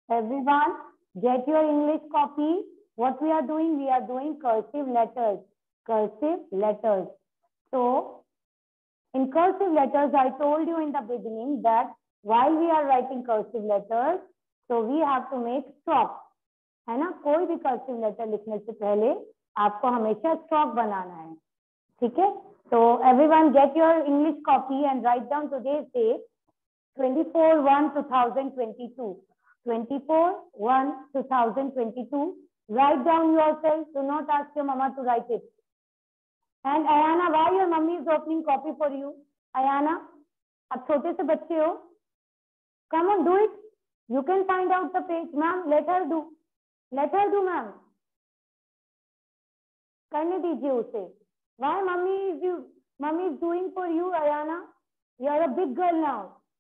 Everyone, get your English copy. What we are doing? We are doing cursive letters. Cursive letters. So, in cursive letters, I told you in the beginning that while we are writing cursive letters, so we have to make stroke. है ना? कोई भी cursive letter लिखने से पहले आपको हमेशा stroke बनाना है. ठीक है? So everyone get your English copy and write down today's date, 24/1/2022. 24/1/2022. Write down yourself. Do not ask your mama to write it. And Ayana, why your mummy is opening copy for you? Ayana, आप छोटे से बच्चे हो. Come on, do it. You can find out the page, ma'am. Let her do. Let her do, ma'am. करने दीजिए उसे. Why mummy is doing for you, Ayana? You are a big girl now.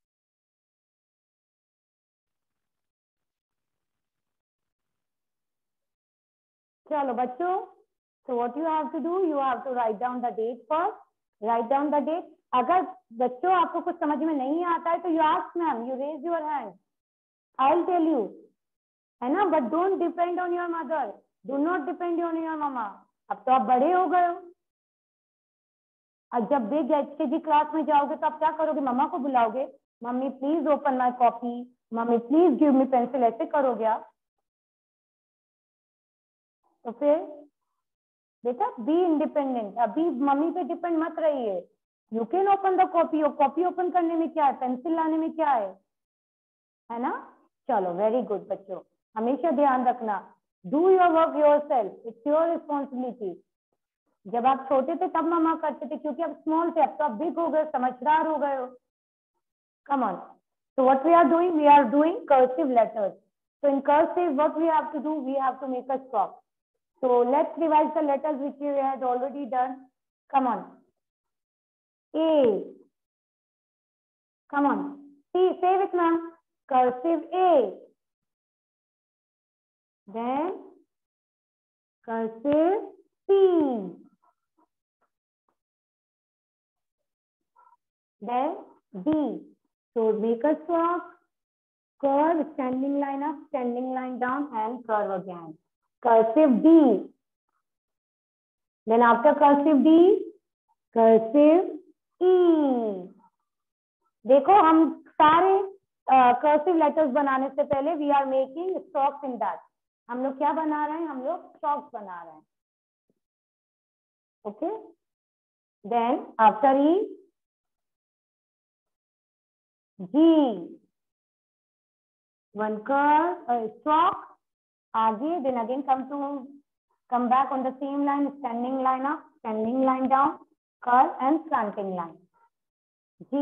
चलो बच्चों. So what you have to do? You have to write down the date first. Write down the date. अगर बच्चों आपको कुछ समझ में नहीं आता है तो you ask ma'am. You raise your hand. I'll tell you. है ना? But don't depend on your mother. Do not depend on your mama. अब तो आप बड़े हो गए हो. अब जब बिग HKG क्लास में जाओगे तो आप क्या करोगे? मम्मा को बुलाओगे. Mummy please open my copy. Mummy please give me pencil. ऐसे करोगे आप. तो फिर बेटा बी इंडिपेंडेंट. अभी मम्मी पे डिपेंड मत रहिए. You can open the copy. और कॉपी ओपन करने में क्या है? पेंसिल लाने में क्या है ना? चलो वेरी गुड बच्चों. हमेशा ध्यान रखना. Do your work yourself. It's your responsibility. जब आप छोटे थे तब मम्मा करते थे क्योंकि आप स्मॉल थे. अब तो आप बिग हो गए, समझदार हो गए हो. Come on. So what we are doing? We are doing cursive letters. So in cursive, what we have to do? We have to make a stop. So let's revise the letters which we had already done. Come on. A. Come on. C. Say with ma'am. Cursive A. Then cursive C. Then D. So make a stroke, curve, standing line up, standing line down, and curve again. Cursive D. Then after cursive D, cursive E. देखो हम सारे cursive letters बनाने से पहले we are making strokes in that. हम लोग क्या बना रहे हैं? हम लोग strokes बना रहे हैं. Okay. Then after E, G. One curve, stroke. आगे. Then again come back on the same line, standing line up, standing line down, curve and slanting line. G.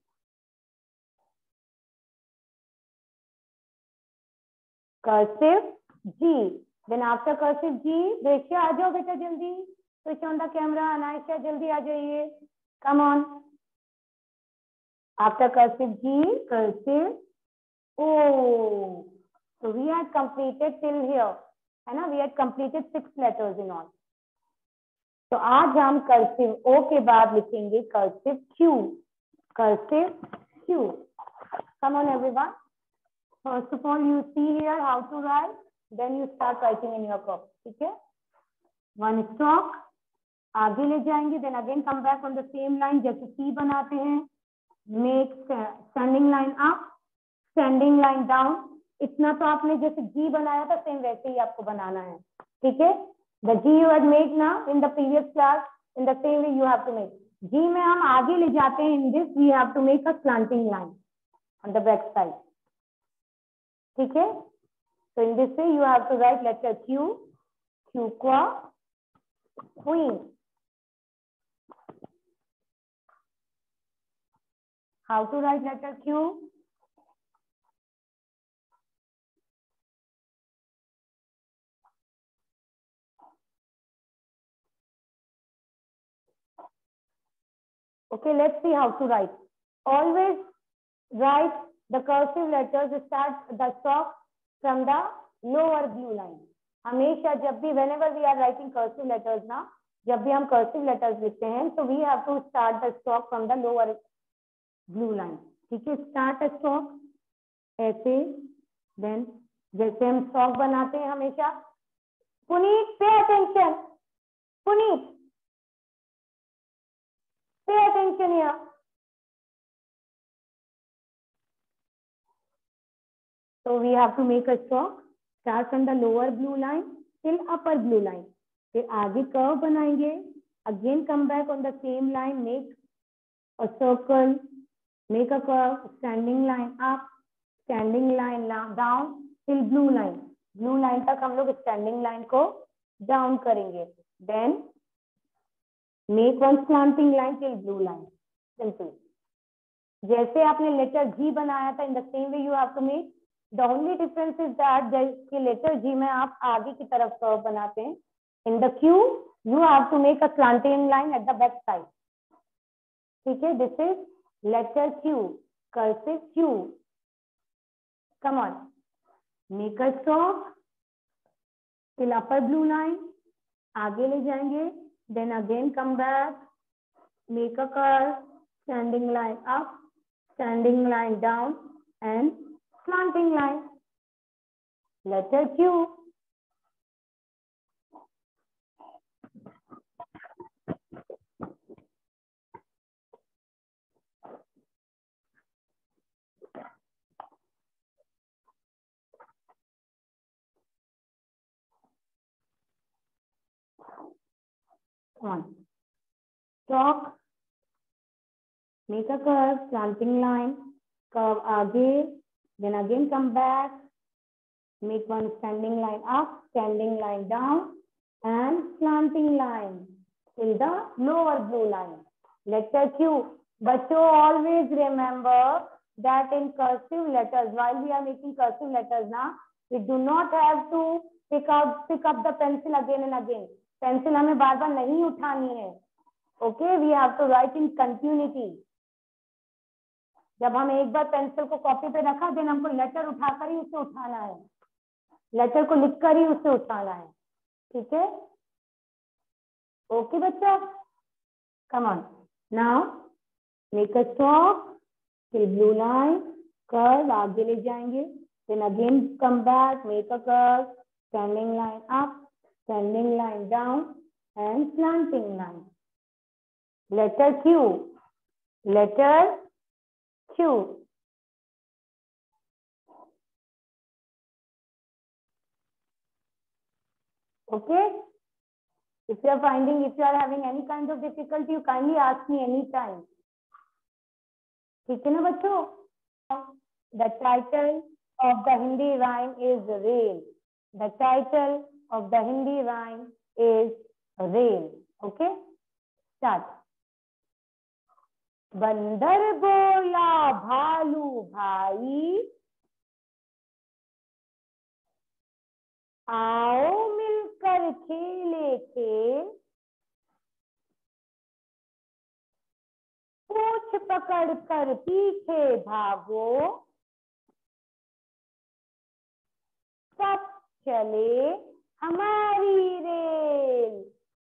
Cursive G. Then after cursive G, देखिए आ जाओ बेटा जल्दी. Switch on the camera. Anaysha जल्दी आ जाइए. Come on. After cursive G, cursive O. So we had completed till here. है ना? We had completed 6 letters in all. तो आज हम cursive O के बाद लिखेंगे cursive Q. Cursive Q. Come on everyone. First of all, you see here how to write. Then you start writing in your copy. ठीक है? One stroke. आगे ले जाएंगे. Then again come back on the same line. जैसे C बनाते हैं. Make standing line up, standing line down. इतना तो आपने जैसे G बनाया था सेम वैसे ही आपको बनाना है. ठीक है? The G you had made now in the previous class, in the same way you have to make. G में हम आगे ले जाते हैं. In this we have to make a slanting line on the back side. ठीक है? So in this way you have to write letter Q. Q qua queen. How to write letter Q? Okay, let's see how to write. Always write the cursive letters. Start the stroke from the lower blue line. हमेशा जब भी whenever we are writing cursive letters ना, जब भी हम cursive letters लिखते हैं, so we have to start the stroke from the lower blue line. ठीक है? Start a stroke ऐसे, then जैसे हम स्टॉक बनाते हैं हमेशा। Puneet pay attention, Puneet pay attention here. So we have to make a stroke. Start from the lower blue line till upper blue line. फिर आगे कर्व बनाएंगे. Again come back on the same line. Make a circle. Make a curve. Standing line up. Standing line down till blue line. Blue line तक हम लोग standing line को down करेंगे. Then make one slanting line till blue line. Simple. जैसे आपने letter G बनाया था, in the same way you have to make. The only difference is that जैसे लेटर G में आप आगे की तरफ कर्व बनाते हैं. In the Q, you have to make a slanting line at the back side. ठीक है? This is letter Q, cursive Q. Come on, make a stroke till upper blue line. आगे ले जाएंगे. Then again come back, make a curve, standing line up, standing line down, and slanting line. Letter Q. One. Stroke. Make a curve, slanting line, curve आगे, then again come back, make one standing line up, standing line down, and slanting line till the lower blue line. Letter Q. But you always remember that in cursive letters, while we are making cursive letters now, we do not have to pick up the pencil again and again. Pencil हमें बार बार नहीं उठानी है. Okay, we have to write in continuity. जब हम एक बार pencil को copy पे रखा, देन हमको लेटर उठाकर ही उसे उठाना है. लेटर को लिखकर ही उसे उठाना है. ठीक है? ओके बच्चा, come on. Now make a stroke till blue line, curve आगे ले जाएंगे. then again come back, make a curve, standing line up, standing line down, and slanting line. Letter Q. Letter Q. Okay? If you are having any kind of difficulty, you kindly ask me anytime. ठीक है ना बच्चों? The title of the Hindi rhyme is Rail. The title of the Hindi rhyme is Rail. Okay? Start. बंदर बोला भालू भाई, आओ मिलकर खेले खेल, पूछ पकड़ कर पीछे भागो, सब चले हमारी रेल।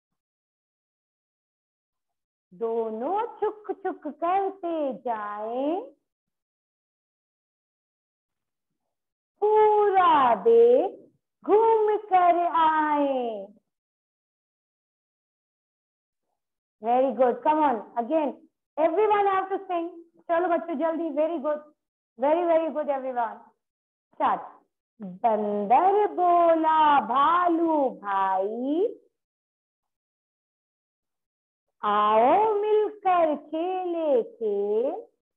दोनों छुक छुक करते जाएं, पूरा देश घूम कर आए। Very good, come on again, everyone have to sing. चलो बच्चों जल्दी, very good, very good everyone. Start. बंदर बोला भालू भाई, आओ मिलकर खेले खेल,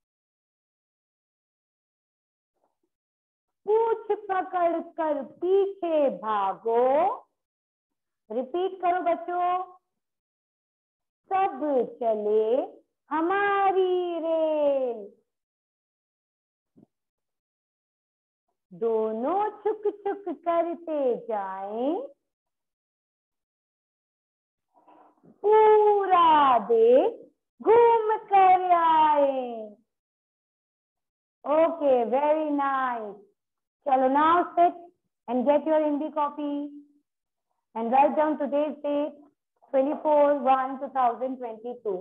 पूछ पकड़ कर पीछे भागो। रिपीट करो बच्चों, सब चले हमारी रेल। दोनों छुक छुक करते जाएं, पूरा देश घूम कर आए। Okay, very nice. चलो now sit and get your Hindi copy and write down today's date 24/1/2022।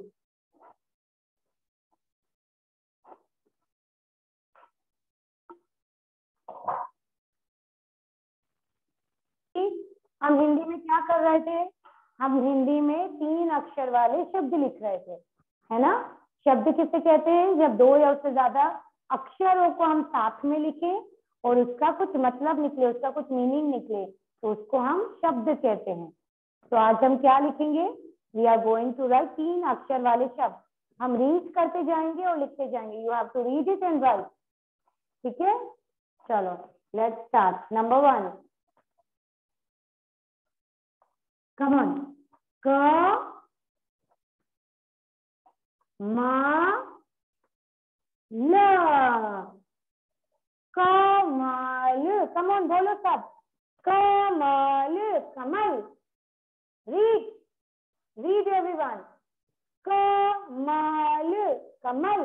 हम हिंदी में क्या कर रहे थे? हम हिंदी में 3 अक्षर वाले शब्द लिख रहे थे, है ना। शब्द किसे कहते हैं? जब 2 या उससे ज्यादा अक्षरों को हम साथ में लिखें और उसका कुछ मतलब निकले, उसका कुछ मीनिंग निकले, तो उसको हम शब्द कहते हैं। तो आज हम क्या लिखेंगे? We are going to write 3 अक्षर वाले शब्द। हम रीड करते जाएंगे और लिखते जाएंगे। You have to read it and write. ठीक है, चलो let's start. Number 1, come on. क मा ल, कमल। कम ऑन, बोलो सब। कमल, कमल। Read, read everyone. कमल, कमल।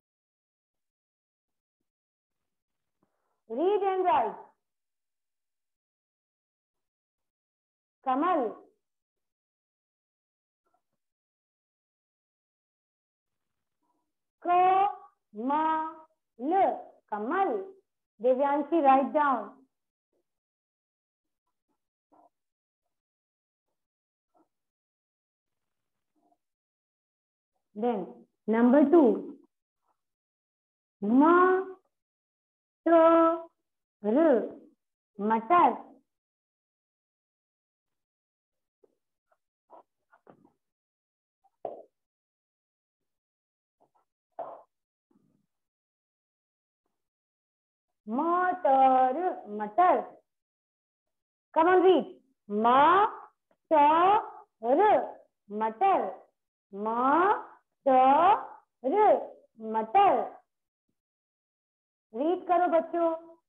Read and write. कमल। कमल, कमल। Divyanshi, write down. Then number 2, मटर, मटर। मटर, मटर। Come on, read. मटर, मटर, मटर, मटर। रीड करो बच्चों।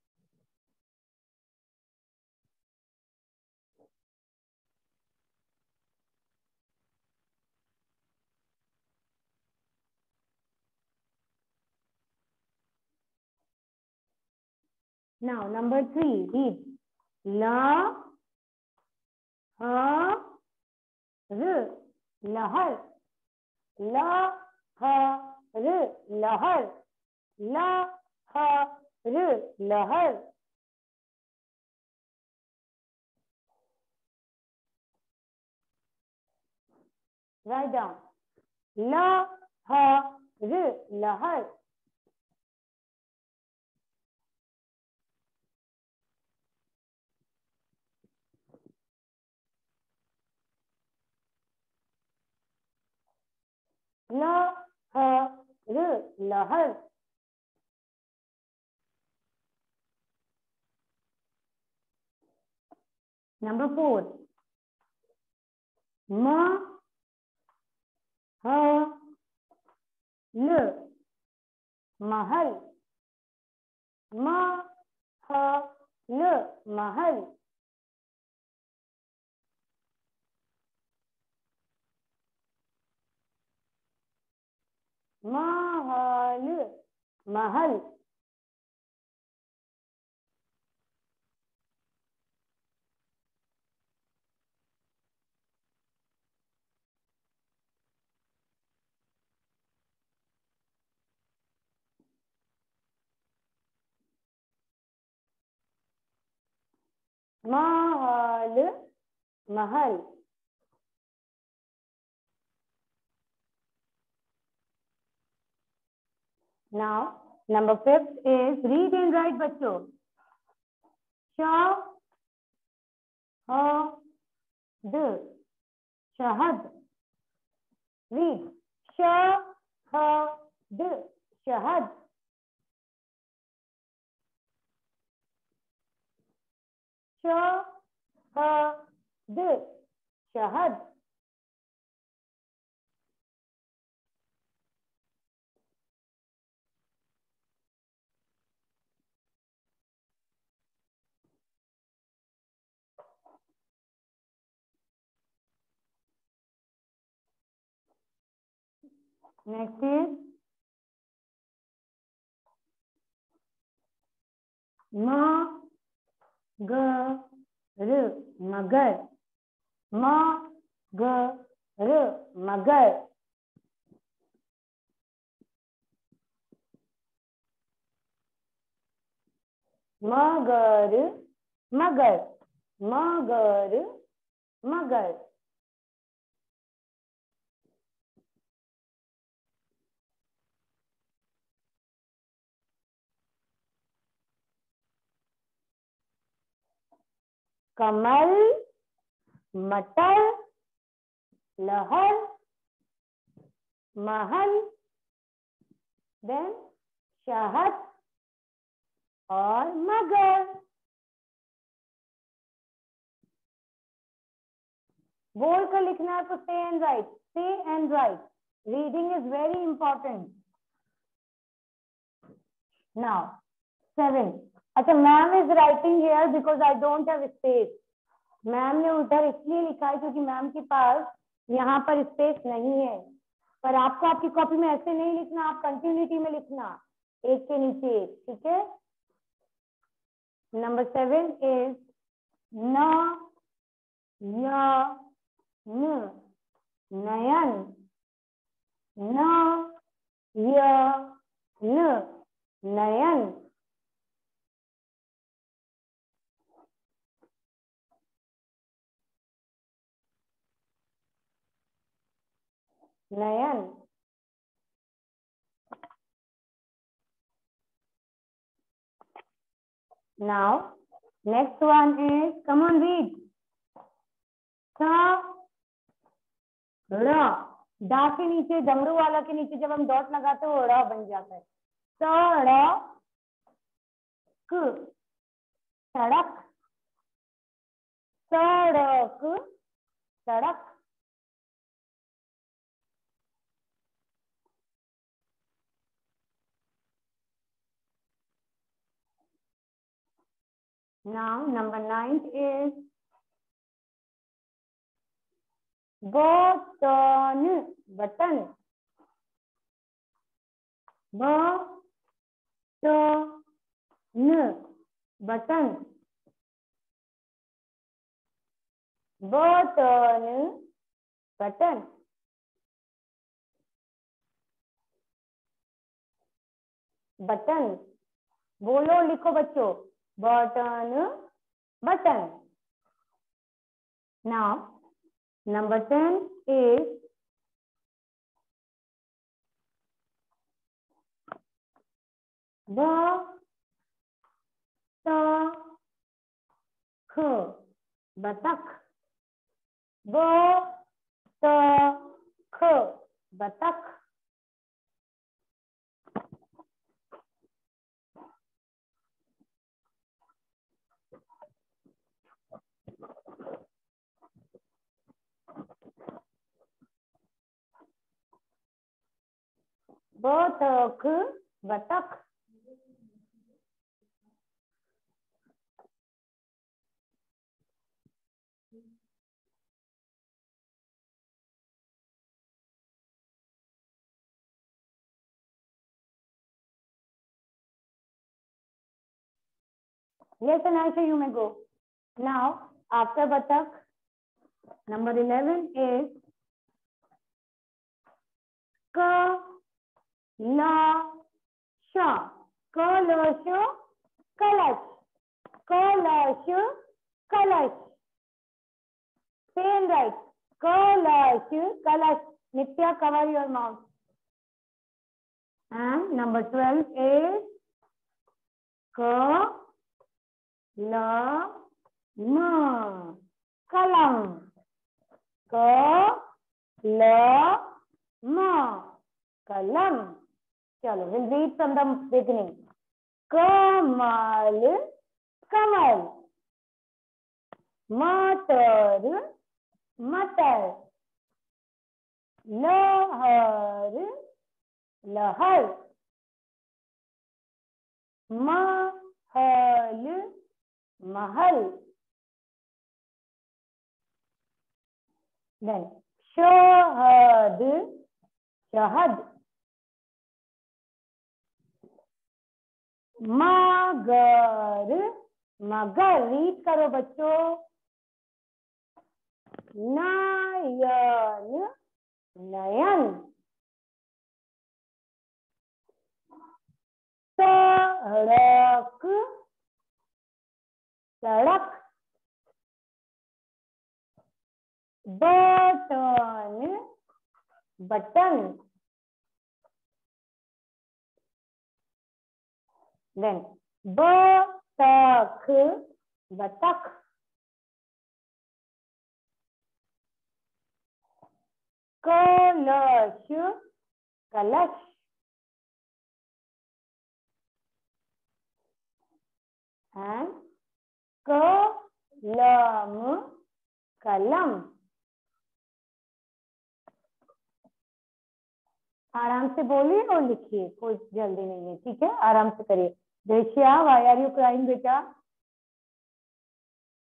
Now number 3, read. ल ह र, लहर। ल ह र, लहर। ल ह र, लहर। Write down. ल ह र, लहर। ल ह र, लहर। Number 4, म ह ल, महल। म ह ल, महल। महल, महल। महल, महल। Now number 5 is read and write बच्चों। श ह द, शहद। Read. श ह द, शहद। श ह द, शहद। Next is म ग र, मगर। म ग र, मगर। मगर, मगर। मगर, मगर। कमल, मटर, लहर, महल, देन शहद और मगर। बोल कर लिखना है तो say and write, say and write. Reading is very important. Now 7। अच्छा, ma'am is writing here because I don't have space. Ma'am ने उधर इसलिए लिखा है क्योंकि मैम के पास यहाँ पर स्पेस नहीं है। पर आपको आपकी कॉपी में ऐसे नहीं लिखना, आप कंटिन्यूटी में लिखना, एक के नीचे एक, ठीक है। नंबर 7 इज न, य, न, नयन, न, य, न, नयन। नयन। Now, next one is, come on, read. रा, डा के नीचे, डमरू वाला के नीचे जब हम डॉट लगाते हैं वो रा बन जाता है। सड़क, सड़क, सड़क, सड़क। Now, number 9 is button, button, button, button, button, button. बोलो, लिखो बच्चों, button, button. Now, number 10 is बतख, बतख, बतख। बतख, बतख। Yes, and also you may go. Now, after batak, number 11 is कलश, कलश, कलश, कलश, कलश। Same right. कलश, कलश। Nitya, cover your mouth. And number 12 is कलम, कलम, कलम, कलम। चलो, we'll read from the beginning. कमल, कमल, मटर, मटर, लहर, लहर, महल, महल। Then शहद, शहद, मगर, मगर। रीड करो बच्चों। नयन, नयन, सड़क, सड़क, बटन, बटन। देन बतख, बतख। कलश, कलश। एंड कलम, कलम। आराम से बोलिए और लिखिए, कोई जल्दी नहीं है, ठीक है? आराम से करिए। Deshiya, why are you crying बेटा?